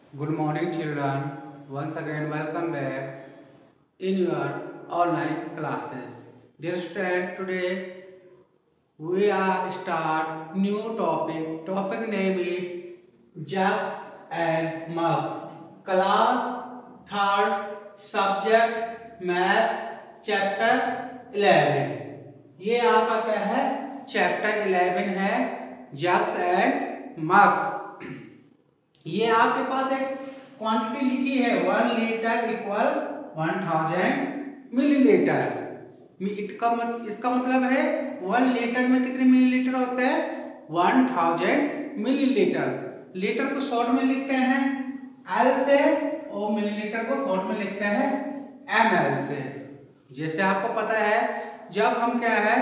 Good morning, children. Once again, welcome back in your online classes. Dear student, today we are start new topic. Topic name is jugs and mugs. Class third, subject math, chapter 11. ये आपका क्या है? Chapter 11 है jugs and mugs. ये आपके पास एक quantity लिखी है 1 लीटर इक्वल 1000 मिलीलीटर। इसका मतलब है 1 लीटर में कितने मिलीलीटर होते हैं? 1000 मिलीलीटर। लीटर को शॉर्ट में लिखते हैं एल से और मिलीलीटर को शॉर्ट में लिखते हैं ml से। जैसे आपको पता है जब हम क्या है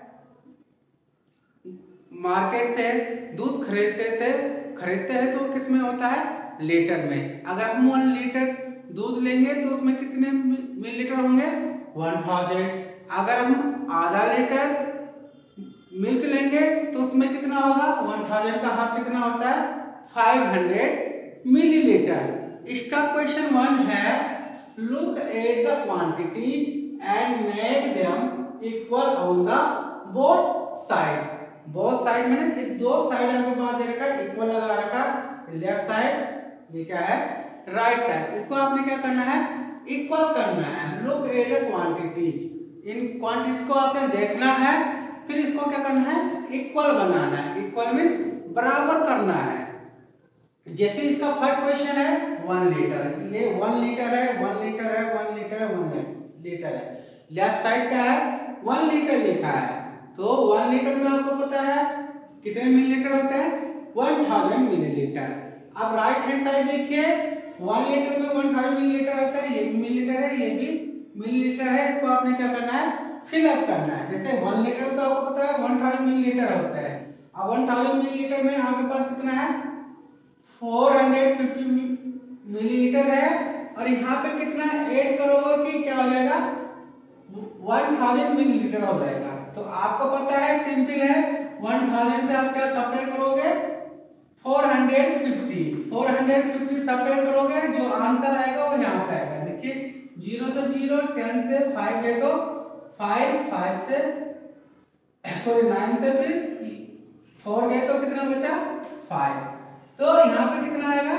मार्केट से दूध खरीदते हैं तो किस में होता है? लीटर में। अगर हम 1 लीटर दूध लेंगे तो उसमें कितने मिलीलीटर होंगे? 1000। अगर हम आधा लीटर मिल्क लेंगे तो उसमें कितना होगा? 1000 का हाफ कितना होता है? 500 मिलीलीटर। इसका क्वेश्चन 1 है look at the quantities and make them equal on the both side. Both side मैंने दो साइड आपके पास दे रखा है, इक्वल लगा रखा है। लेफ्ट साइड ये क्या है? Right side. इसको आपने क्या करना है? इक्वल करना है। Look at the quantities. इन क्वांटिटीज को आपने देखना है, फिर इसको क्या करना है? इक्वल बनाना है। इक्वल मीन बराबर करना है। जैसे इसका फर्स्ट क्वेश्चन है 1 लीटर, ये 1 लीटर है, 1 लीटर है, 1 लीटर है, 1 लीटर है। लेफ्ट साइड क्या है? 1 लीटर लिखा है। तो 1 लीटर में आपको पता है कितने मिलीलीटर होते हैं? 1000 मिलीलीटर। अब राइट हैंड साइड देखिए 1 लीटर में 1000 मिलीलीटर होता है। ये भी मिलीलीटर है, ये भी मिलीलीटर है। इसको आपने क्या करना है? फिल अप करना है। जैसे 1 लीटर में तो आपको पता है 1000 मिलीलीटर होता है। अब 1000 मिलीलीटर में आपके पास कितना है? 450 मिलीलीटर है। और यहाँ पे कितना ऐड करोगे कि क्या हो जाएगा? 1000 मिलीलीटर हो जाएगा। तो आपको पता है सिंपल है 1000 से आप क्या सब्ट्रैक्ट करोगे? 450 सब्ट्रैक्ट करोगे, जो आंसर आएगा वो यहाँ पे आएगा। देखिए 0 से 0, 10 से 5 गए तो 5 से 9 से फिर 4 गए तो कितना बचा? 5। तो यहाँ पे कितना आएगा?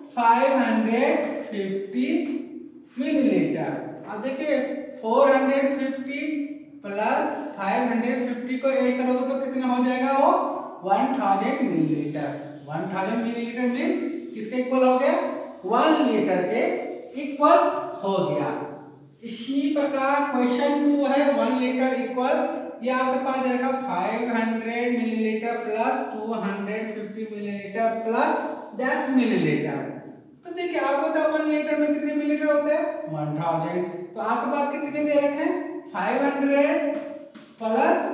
550 मिलीलीटर। अब देखिए 450 प्लस 550 को ऐड करोगे तो कितना हो जाएगा? वो 1000 मिलीलीटर। 1000 मिलीलीटर मीन किसके इक्वल हो गया? 1 लीटर के इक्वल हो गया। इसी प्रकार क्वेश्चन 2 है 1 लीटर इक्वल, ये आपके पास रहेगा 500 millilitre plus 250 millilitre plus 10 millilitre. तो देखिए आपको पता है 1 लीटर में कितने मिलीलीटर होते हैं? 1000। तो आपके पास कितने दे रखे हैं? 500 प्लस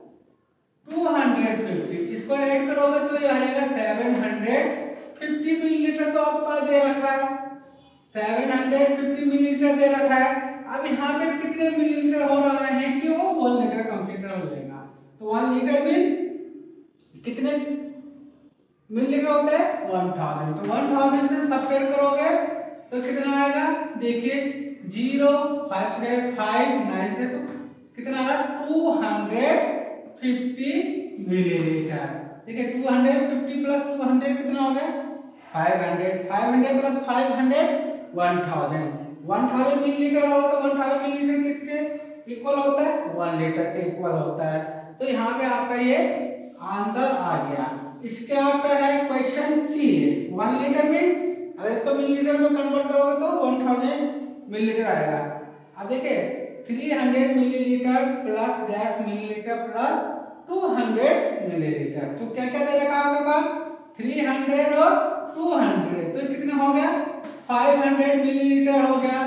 250। इसको ऐड करोगे तो ये आएगा 750 मिलीलीटर। तो आपके पास दे रखा है 750 मिलीलीटर दे रखा है। अब यहाँ पे कितने मिलीलीटर हो रहा है कि वो 1 लीटर कंप्लीट हो जाएगा। तो 1 लीटर में कितने मिलीलीटर होता है? 1000। तो 1000 से सब्ट्रैक्ट करोगे तो कितना आएगा? देखिए 0 5 से 5 9 से तो कितना आ रहा है? 250 मिलीलीटर। ठीक है 250 प्लस 200 कितना हो गया? 500। 500 प्लस 500 1000। 1000 मिलीलीटर होगा तो 1000 मिलीलीटर किसके इक्वल होता है? 1 लीटर के इक्वल होता है। तो यहाँ पे आपका ये आंसर आ गया। इसके आपका है क्वेश्चन सी है 1 लीटर में, अगर इसको मिलीलीटर में कन्वर्ट करोगे तो 1000 मिलीलीटर आएगा। अब देखिए 300 millilitre plus 10 millilitre plus 200 millilitre. तो क्या क्या दे रखा आपके पास? 300 और 200। तो कितना हो गया? 500 मिलीलीटर हो गया।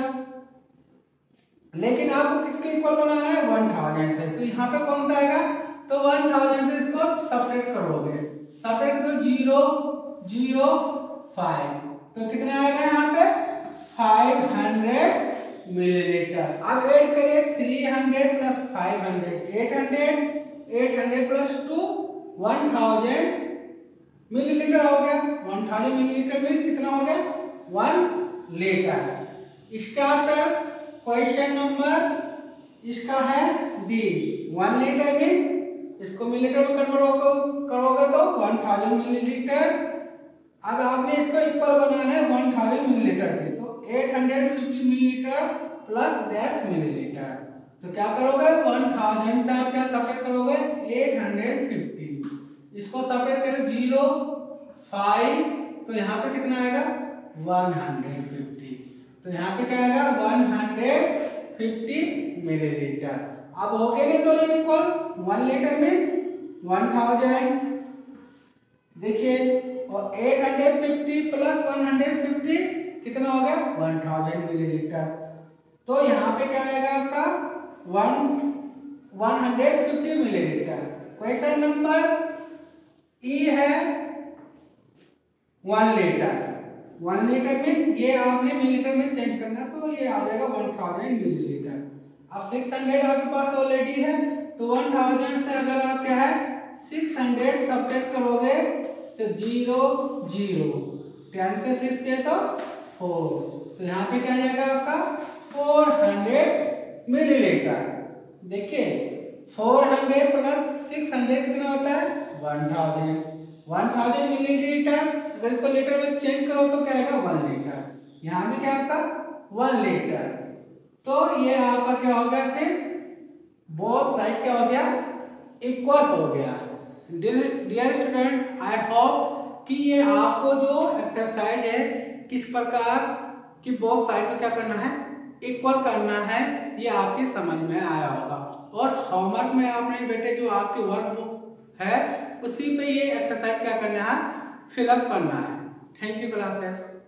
लेकिन आपको किसके इक्वल बनाना है? 1000 से। तो यहाँ पे कौन सा आएगा? तो 1000 से इसको सब्ट्रैक्ट करोगे, सब्ट्रैक्ट तो 0 0 5। तो कितना आएगा यहाँ पे? 500 मिलीलीटर। अब ऐड करिए 300 प्लस 500 800 प्लस 2 1000 मिलीलीटर हो गया। 1000 मिलीलीटर में कितना हो गया? 1 लीटर। स्टार्टर क्वेश्चन नंबर इसका है डी। 1 लीटर में इसको मिलीलीटर में कन्वर्ट करोगे तो 1000 मिलीलीटर। अब आपने इसको इक्वल बनाना है 1000 मिलीलीटर के, तो 850 मिलीलीटर प्लस 10 मिलीलीटर। तो क्या करोगे 1000 से आप क्या सेपरेट करोगे 850। इसको सेपरेट करें 0 5, तो यहाँ पे कितना आएगा 150। तो यहाँ पे क्या आएगा 150 मिलीलीटर। अब हो गए ना दोनों इक्वल। 1 लीटर में 1000 देखिए, और 850 प्लस 150 कितना हो गया 1000 मिलीलीटर। तो यहाँ पे क्या आएगा आपका 150 मिलीलीटर। क्वेश्चन नंबर ई है 1 लीटर। 1 लीटर में ये आपने मिलीलीटर में चेंज करना, तो ये आ जाएगा 1000 मिलीलीटर। अब 600 आपके पास ऑलरेडी है, तो 1000 से अगर आप क्या है 600 सब्ट्रैक्ट करोगे तो 0 0, 10 से 6 किया तो 4, तो यहाँ पे क्या जाएगा आपका 400 मिलीलीटर। देखिए 400 प्लस 600 कितना होता है 1000 मिलीलीटर। अगर इसको लीटर में चेंज करो तो क्या आएगा 1 लीटर। यहाँ पे क्या आता 1 लीटर। तो ये आपका क्या हो गया, फिर बोथ साइड क्या हो गया इक्वल हो गया। डियर स्टूडेंट, आई होप कि ये आपको जो एक्सरसाइज है किस प्रकार की बोथ साइड को क्या करना है इक्वल करना है, ये आपकी समझ में आया होगा। और होमवर्क में आपने बेटे जो आपकी वर्कबुक है उसी पे ये एक्सरसाइज क्या करना है फिलअप करना है। Thank you classes.